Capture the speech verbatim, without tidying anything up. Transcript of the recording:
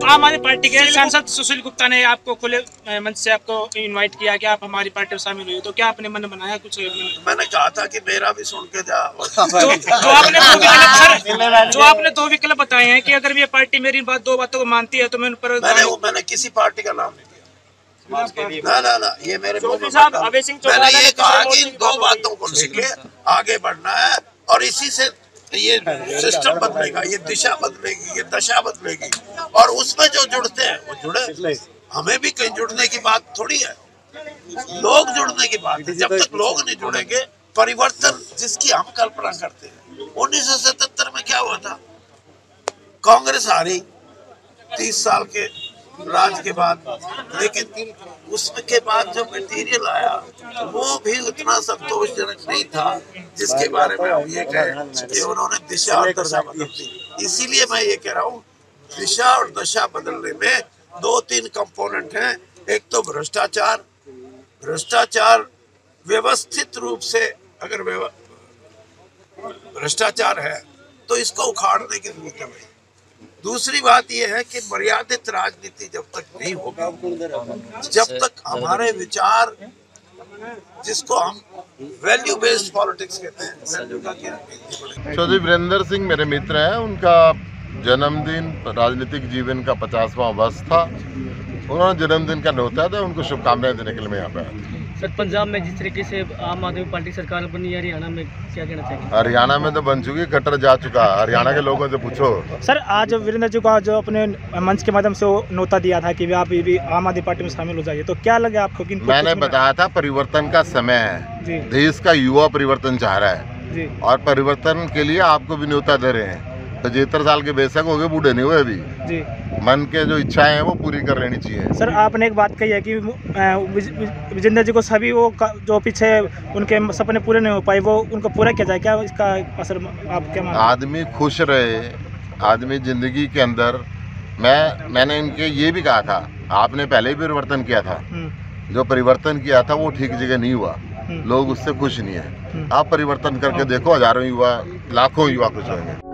आम आदमी पार्टी के सांसद सुशील गुप्ता ने आपको खुले मंच से आपको इनवाइट किया कि आप हमारी पार्टी में शामिल हुए, तो क्या आपने मन बनाया कुछ? मैंने कहा था कि मेरा भी सुन के जा। जो, जो आपने दो विकल्प सर जो आपने दो विकल्प बताए हैं कि अगर ये पार्टी मेरी बात दो बातों को मानती है तो मैं उन पर मैंने मैंने किसी पार्टी का नाम नहीं दिया। ना ना ना ये मेरे मैंने ये कहा कि इन दो बातों को लेके आगे बढ़ना है और इसी से ये सिस्टम बदलेगा, ये दिशा बदलेगी, ये दशा बदलेगी। और उसमें जो जुड़ते हैं वो जुड़े, हमें भी कहीं जुड़ने की बात थोड़ी है, लोग जुड़ने की बात है। जब तक लोग नहीं जुड़ेंगे, परिवर्तन जिसकी हम कल्पना करते हैं। उन्नीस सौ सतहत्तर में क्या हुआ था? कांग्रेस हारी तीस साल के राज के बाद, लेकिन उसके बाद जो मटेरियल आया वो भी उतना संतोषजनक नहीं था जिसके बारे में हम ये कहें कि उन्होंने दिशा और दशा बदल दी। इसीलिए मैं ये कह रहा हूँ, दिशा और दशा बदलने में दो तीन कंपोनेंट हैं। एक तो भ्रष्टाचार, भ्रष्टाचार व्यवस्थित रूप से अगर भ्रष्टाचार है तो इसको उखाड़ने की जरूरत है। दूसरी बात यह है कि मर्यादित राजनीति जब तक नहीं होगी, जब तक हमारे विचार, जिसको हम वैल्यू बेस्ड पॉलिटिक्स कहते हैं। चौधरी वीरेंद्र सिंह मेरे मित्र हैं। उनका जन्मदिन राजनीतिक जीवन का पचासवां वर्ष था। उन्होंने जन्मदिन का न्योता था, उनको शुभकामनाएं देने के लिए मैं यहाँ पे आया। सर, पंजाब में जिस तरीके से आम आदमी पार्टी सरकार बनी है, हरियाणा में क्या कहना चाहिए? हरियाणा में तो बन चुकी, कट्टर जा चुका। हरियाणा के लोगों से पूछो। सर, आज वीरेंद्र जी का जो अपने मंच के माध्यम से न्योता दिया था कि आप भी आम आदमी पार्टी में शामिल हो जाइए, तो क्या लगे आपको? कि मैंने बताया था परिवर्तन का समय है, देश का युवा परिवर्तन चाह रहा है जी। और परिवर्तन के लिए आपको भी न्योता दे रहे हैं। पचहत्तर साल के बेशक हो गए, बूढ़े नहीं हुए अभी जी। मन के जो इच्छाएं हैं वो पूरी कर लेनी चाहिए। सर, आपने एक बात कही है कि विजेंद्र जी को सभी वो जो पीछे उनके सपने पूरे नहीं हो पाए वो उनको पूरा किया जाए, क्या इसका असर आप क्या मानते हैं? आदमी खुश रहे, आदमी जिंदगी के अंदर, मैं मैंने इनके ये भी कहा था, आपने पहले भी परिवर्तन किया था, जो परिवर्तन किया था वो ठीक जगह नहीं हुआ, लोग उससे खुश नहीं है। आप परिवर्तन करके देखो, हजारों युवा, लाखों युवा खुश होंगे।